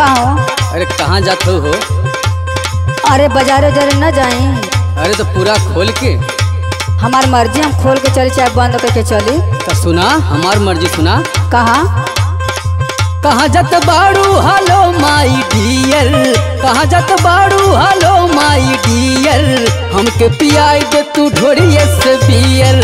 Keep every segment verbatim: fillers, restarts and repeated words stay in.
का हो? अरे कहाँ जाते हो? अरे बाजारे जरे न जाए। अरे तो पूरा खोल के। हमार मर्जी, हम खोल के चली चाहे बंद करके चली। तो सुना, हमार मर्जी सुना। कहाँ कहाँ जत बाड़ू हेलो माई डियर, कहाँ जत बाड़ू हेलो माई डियर, हमके पियाई दे तू ढोड़िए से बियर।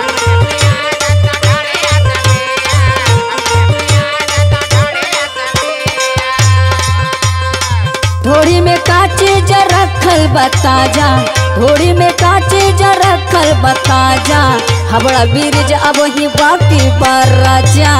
थोड़ी में का चीज रखल बता जा, थोड़ी में का चीज रखल बता जा, हबड़ा बीरज अब ही बाकी बार राजा।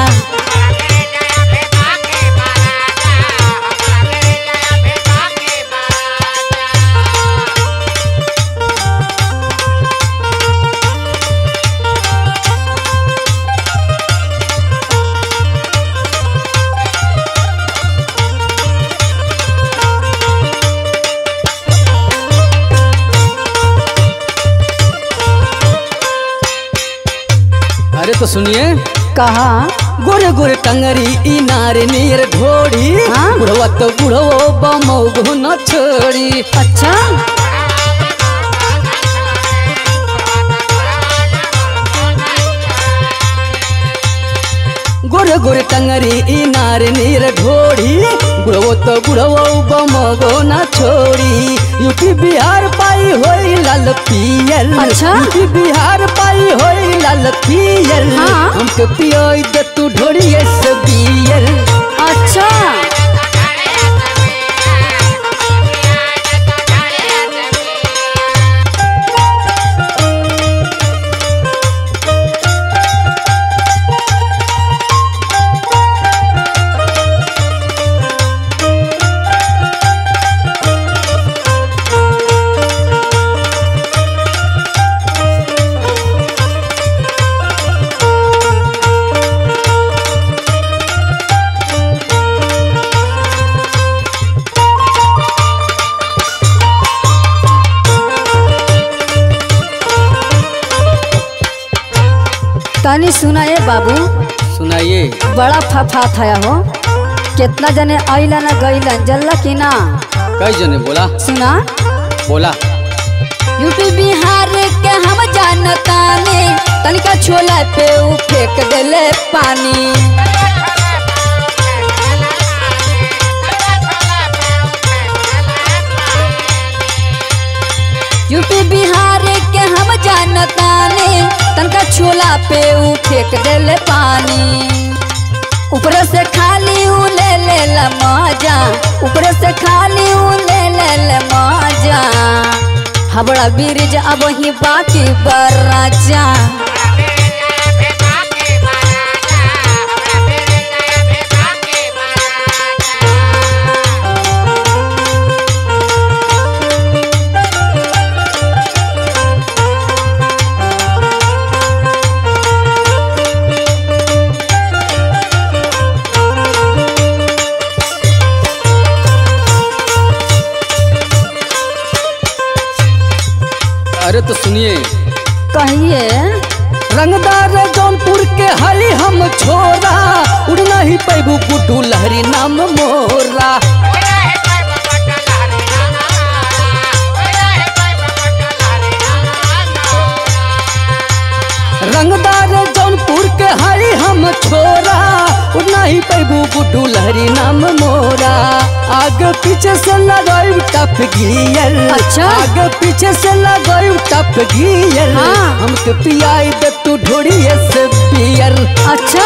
अरे तो सुनिए। कहा गोरे गोरे टंगरी इनार नीर ढोड़ी, हाँ? बुढ़वा तो बुढ़वो बमौगो न छोड़ी। अच्छा गोरे गोरे टंगरी इनार नीर ढोड़ी, बुढ़वो तो बुढ़वो बमौगो न छोड़ी। यूपी बिहार पाई होई लाल पियर। अच्छा? यूपी बिहार पाई होई लाल पियर, हाँ? हमके पियोई दे तू ढोड़िए से बियर। अच्छा तनी सुनाए बाबू। सुनाइए। बड़ा फफा था हो, कितना जने आइला ना गईला जल्ला की ना। कई जने बोला? सुना बोला। यूपी बिहार के हम जानता ने, तनिका छोला पे उ फेंक देले पानी। यूपी बिहार के हम जानता ने, तनका छोला पे उ फेंक देले पानी। ऊपर से खाली उ ले ले ला मजा, ऊपर से खाली उ ले ले ला मजा, हबड़ा बीरज अब ही बाकी बर राजा। अरे तो सुनिए। कहिए। रंगदार जौनपुर के हरी हम छोरा, उड़ना ही पैबू गुड्डू लहरी नाम मोरा। रंगदार जौनपुर के हरी हम छोरा, उड़ना ही पैबू गुड्डू लहरी नाम मोरा। आगे पीछे से लगाई टप गियर। अच्छा? आगे पीछे से लगाई टप गियर, हाँ? हमके पियाई दे तू ढोड़िए से बियर। अच्छा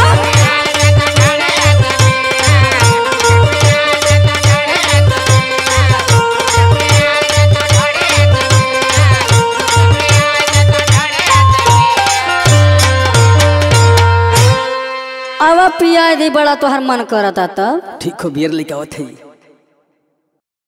अब पिया दी, बड़ा तोहर मन करता तब। ठीक हो, बियर लेके आवत है।